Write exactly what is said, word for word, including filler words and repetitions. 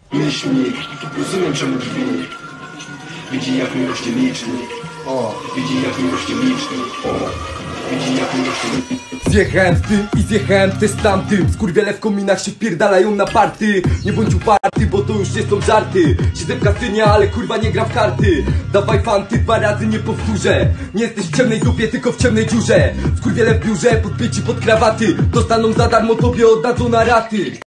Myślnik, rozumiem czemu drwi. Widzi jak mi rośnie licznik. O, widzi jak mi rośnie licznik. O, widzi jak mi rośnie licznik. Zjechałem w tym i zjechałem też z tamtym. Skurwiele w kominach się wpierdalają na party. Nie bądź uparty, bo to już nie są żarty. Siedzę w kasynie, ale kurwa nie gram w karty. Dawaj fanty, dwa razy nie powtórzę. Nie jesteś w ciemnej dupie, tylko w ciemnej dziurze. Skurwiele w biurze, podpięci pod krawaty. Dostaną za darmo, tobie oddadzą na raty.